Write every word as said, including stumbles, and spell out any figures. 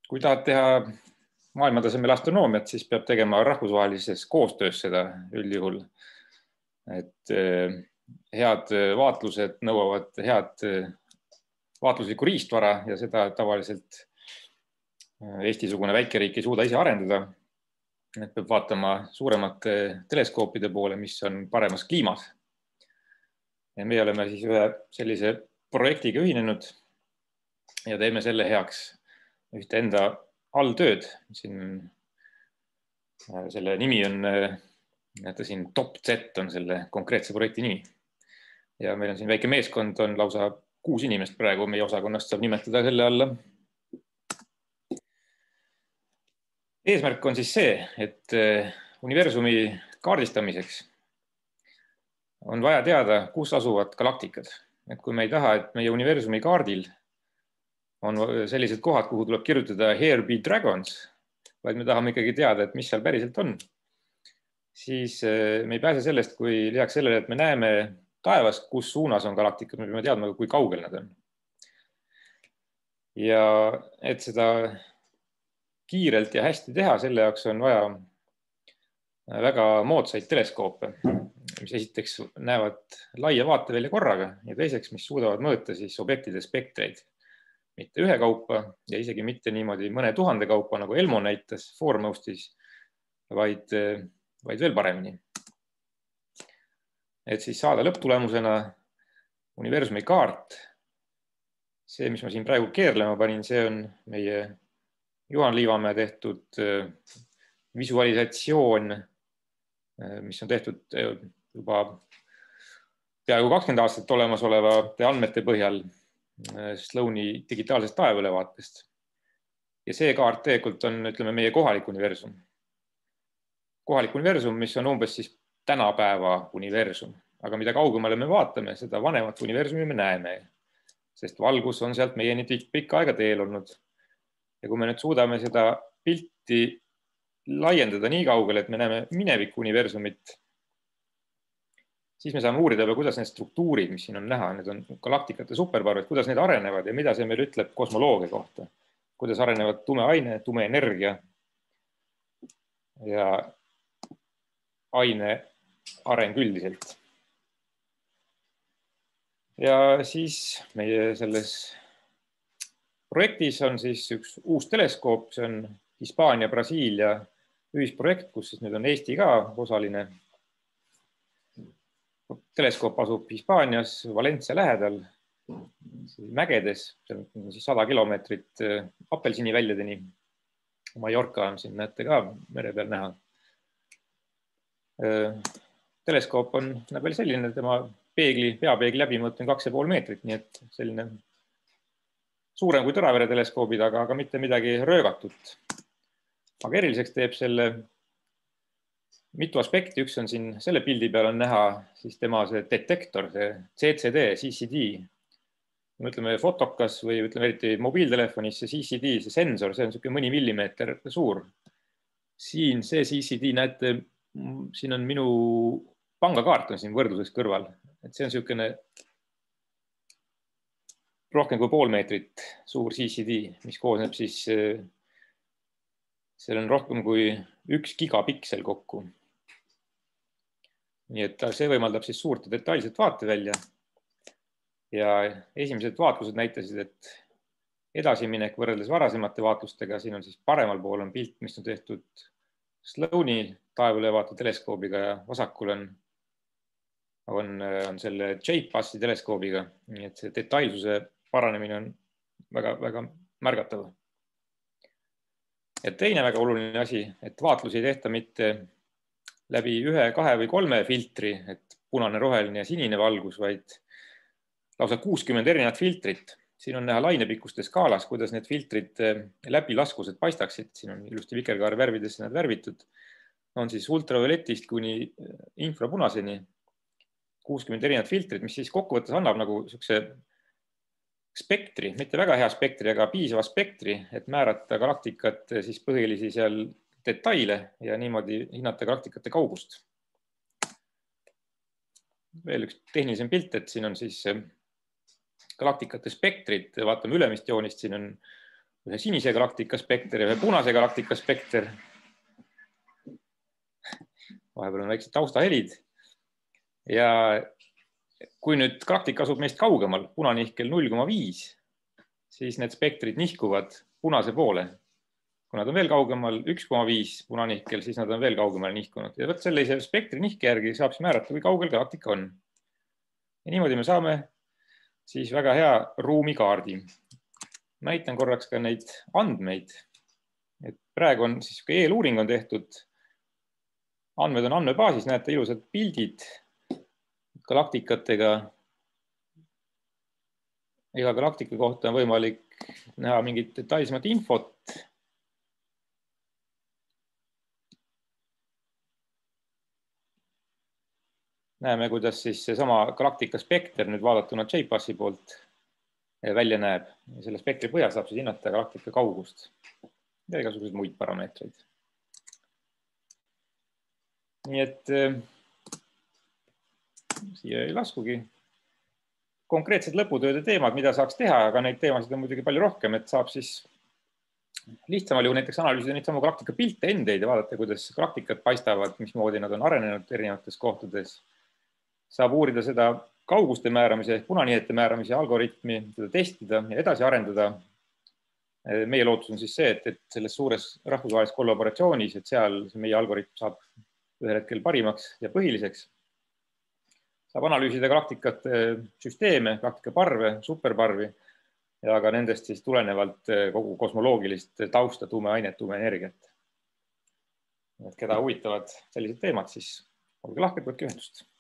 kui tahad teha maailmatasemel astronoomiat, siis peab tegema rahvusvahelises koostöös seda üldjuhul. Et head vaatlused nõuavad head vaatluslikku riistvara ja seda tavaliselt Eesti-sugune väikeriik ei suuda ise arendada. Et peab vaatama suuremate teleskoopide poole, mis on paremas kliimas. Ja me oleme siis ühe sellise projektiga ühinenud ja teeme selle heaks ühte enda alltööd. Siin selle nimi on, näete siin Top Z on selle konkreetse projekti nimi. Ja meil on siin väike meeskond, on lausa kuus inimest praegu meie osakonnast saab nimetada selle alla. Eesmärk on siis see, et universumi kaardistamiseks on vaja teada, kus asuvad galaktikad. Et kui me ei taha, et meie universumi kaardil on sellised kohad, kuhu tuleb kirjutada Here be dragons, vaid me tahame ikkagi teada, et mis seal päriselt on, siis me ei pääse sellest, kui lisaks sellele, et me näeme taevast, kus suunas on galaktikad, me peame teadma, kui kaugel nad on. Ja et seda kiirelt ja hästi teha, selle jaoks on vaja väga moodsaid teleskoope, mis esiteks näevad laia vaatevälja korraga ja teiseks, mis suudavad mõõta siis objektide spektreid. Mitte ühe kaupa ja isegi mitte niimoodi mõne tuhande kaupa, nagu Elmo näitas Foremoustis, vaid, vaid veel paremini. Et siis saada lõpptulemusena universumi kaart. See, mis ma siin praegu keerlema panin, see on meie Juhan Liivamäe tehtud visualisatsioon, mis on tehtud juba peaaegu kakskümmend aastat olemasolevate andmete põhjal Sloani digitaalsest taevaülevaatest. Ja see kaart tegelikult on, ütleme, meie kohalik universum. Kohalik universum, mis on umbes siis tänapäeva universum. Aga mida kaugemale me vaatame, seda vanemat universumi me näeme. Sest valgus on sealt meieni pikka aega teel olnud. Ja kui me nüüd suudame seda pilti laiendada nii kaugele, et me näeme mineviku universumit, siis me saame uurida, kuidas need struktuurid, mis siin on näha, need on galaktikate superparved, kuidas need arenevad ja mida see meil ütleb kosmoloogia kohta. Kuidas arenevad tume aine, tume energia ja aine areng üldiselt. Ja siis meie selles projektis on siis üks uus teleskoop, see on Hispaania-Brasiilia ühisprojekt, kus siis nüüd on Eesti ka osaline. Teleskoop asub Hispaanias, Valencia lähedal, mägedes, see on siis sada kilomeetrit apelsini väljadeni. Mallorca on siin, näete ka mere peal näha. Teleskoop on veel selline, tema peegli, peapeegli läbimõõt on kaks ja pool meetrit, nii et selline suurem kui Tõravere teleskoobid, aga, aga mitte midagi röögatut. Aga eriliseks teeb selle mitu aspekti. Üks on siin selle pildi peal on näha siis tema see detektor, see C C D, C C D. Me ütleme fotokas või ütleme eriti mobiiltelefonis see C C D, see sensor, see on niisugune mõni millimeeter suur. Siin see C C D, näete, siin on minu pangakaart on siin võrdluseks kõrval. Et see on niisugune rohkem kui pool meetrit suur C C D, mis koosneb siis, seal on rohkem kui üks gigapiksel kokku. Nii et see võimaldab siis suurt detailset vaatevälja. Ja esimesed vaatlused näitasid, et edasiminek võrreldes varasemate vaatlustega, siin on siis paremal pool on pilt, mis on tehtud Sloani taevaülevaate teleskoobiga ja vasakul on, on, on selle J-PASSi teleskoobiga. Nii et see detailsuse paranemine on väga, väga märgatav. Ja teine väga oluline asi, et vaatlusi ei tehta mitte läbi ühe, kahe või kolme filtri, et punane, roheline ja sinine valgus, vaid lausa kuuskümmend erinevat filtrit. Siin on näha lainepikkuste skaalas, kuidas need filtrid läbilaskused paistaksid. Siin on ilusti vikerkaare värvidesse nad värvitud. On siis ultravioletist kuni infrapunaseni kuuskümmend erinevat filtrit, mis siis kokkuvõttes annab nagu niisuguse spektri, mitte väga hea spektri, aga piisava spektri, et määrata galaktikat siis põhilisi seal detaile ja niimoodi hinnata galaktikate kaugust. Veel üks tehnilisem pilt, et siin on siis galaktikate spektrid, vaatame ülemist joonist, siin on ühe sinise galaktika spekter ja ühe punase galaktika spekter. Vahepeal on väiksed taustahelid. Ja kui nüüd galaktika asub meist kaugemal, punanihkel null koma viis, siis need spektrid nihkuvad punase poole. Kui nad on veel kaugemal üks koma viis punanihkel, siis nad on veel kaugemale nihkunud. Ja võt sellise spektri nihke järgi saab siis määrata, kui kaugel galaktika on. Ja niimoodi me saame siis väga hea ruumikaardi. Näitan korraks ka neid andmeid. Et praegu on siis kui eeluuring on tehtud. Andmed on andmebaasis, näete ilusad pildid galaktikatega. Iga galaktika kohta on võimalik näha mingit detailsemat infot. Näeme, kuidas siis seesama galaktika spekter nüüd vaadatuna J-passi poolt välja näeb. Selle spektri põhjal saab siis hinnata galaktika kaugust ja igasuguseid muid parameetreid. Nii et siia ei laskugi. Konkreetsed lõputööde teemad, mida saaks teha, aga neid teemasid on muidugi palju rohkem, et saab siis lihtsamal ju näiteks analüüsida neid samu galaktika pilte endeid ja vaadata, kuidas galaktikad paistavad, mismoodi nad on arenenud erinevates kohtades. Saab uurida seda kauguste määramise, punanihete määramise algoritmi, seda testida ja edasi arendada. Meie lootus on siis see, et, et selles suures rahvusvahelises kollaboratsioonis, et seal meie algoritm saab ühel hetkel parimaks ja põhiliseks. Saab analüüsida galaktikate süsteeme, galaktika parve, superparvi ja ka nendest siis tulenevalt kogu kosmoloogilist tausta, tuumeainet, tuumeenergiat. Keda huvitavad sellised teemad, siis olge lahked, võtke ühendust.